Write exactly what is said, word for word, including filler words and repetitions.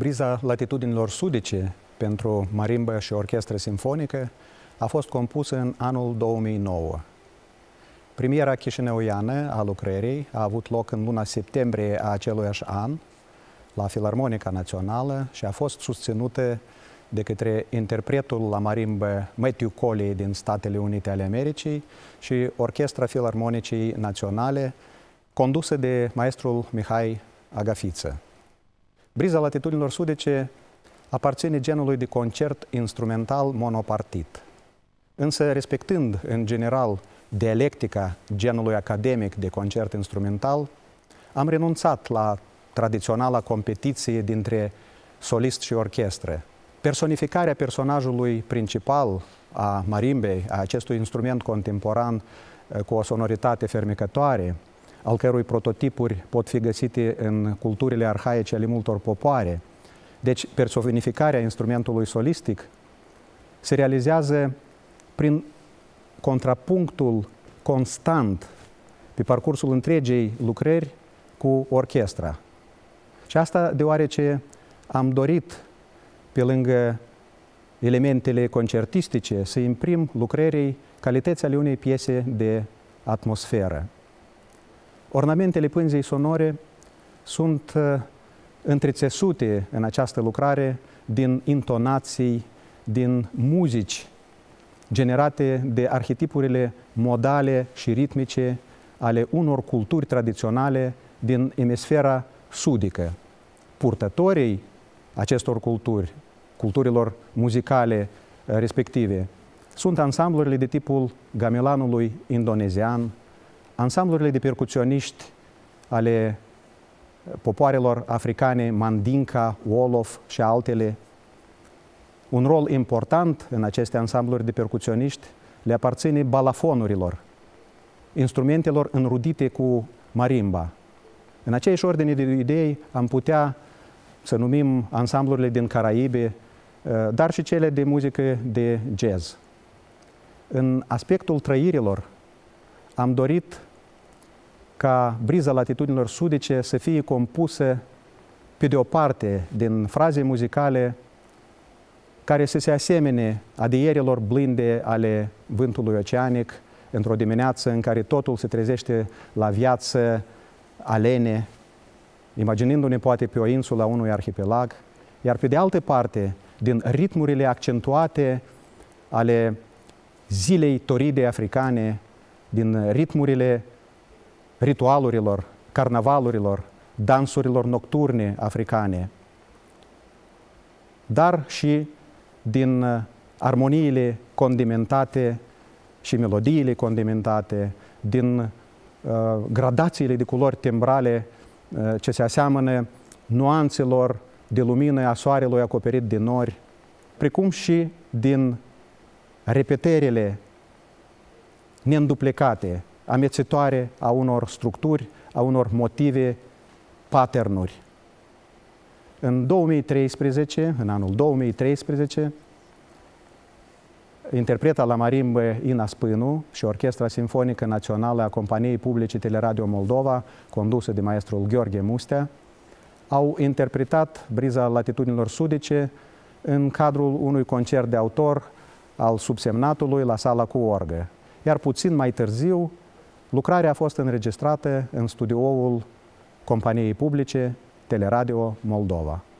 Briza latitudinilor sudice pentru marimbă și orchestră simfonică a fost compusă în anul două mii nouă. Premiera chișinăuiană a lucrării a avut loc în luna septembrie a aceluiași an la Filarmonica Națională și a fost susținută de către interpretul la marimbă Matthew Colley din Statele Unite ale Americii și Orchestra Filarmonicii Naționale, condusă de maestrul Mihai Agafiță. Briza latitudinilor sudice aparține genului de concert instrumental monopartit. Însă, respectând în general dialectica genului academic de concert instrumental, am renunțat la tradiționala competiție dintre solist și orchestră. Personificarea personajului principal a marimbei, a acestui instrument contemporan cu o sonoritate fermecătoare, al cărui prototipuri pot fi găsite în culturile arhaice ale multor popoare. Deci, personificarea instrumentului solistic se realizează prin contrapunctul constant pe parcursul întregii lucrări cu orchestra. Și asta deoarece am dorit, pe lângă elementele concertistice, să imprim lucrării calități ale unei piese de atmosferă. Ornamentele pânzei sonore sunt întrețesute în această lucrare din intonații, din muzici generate de arhetipurile modale și ritmice ale unor culturi tradiționale din emisfera sudică. Purtătorii acestor culturi, culturilor muzicale respective, sunt ansamblurile de tipul gamelanului indonezian, ansamblurile de percuționiști ale popoarelor africane, Mandinka, Wolof și altele. Un rol important în aceste ansambluri de percuționiști le aparține balafonurilor, instrumentelor înrudite cu marimba. În aceeași ordine de idei am putea să numim ansamblurile din Caraibe, dar și cele de muzică de jazz. În aspectul trăirilor am dorit ca briza latitudinilor sudice să fie compusă pe de o parte din fraze muzicale care să se asemene adierilor blânde ale vântului oceanic într-o dimineață în care totul se trezește la viață alene, imaginându-ne poate pe o insulă a unui arhipelag, iar pe de altă parte, din ritmurile accentuate ale zilei toride africane, din ritmurile ritualurilor, carnavalurilor, dansurilor nocturne africane, dar și din armoniile condimentate și melodiile condimentate, din uh, gradațiile de culori timbrale uh, ce se aseamănă nuanțelor de lumină a soarelui acoperit de nori, precum și din repetările neînduplecate, amețitoare a unor structuri, a unor motive, patternuri. În două mii treisprezece, în anul două mii treisprezece, interpreta la marimbă Ina Spânu și Orchestra Simfonică Națională a Companiei Publice Teleradio Moldova, condusă de maestrul Gheorghe Mustea, au interpretat briza latitudinilor sudice în cadrul unui concert de autor al subsemnatului la sala cu orgă. Iar puțin mai târziu, lucrarea a fost înregistrată în studioul Companiei Publice Teleradio Moldova.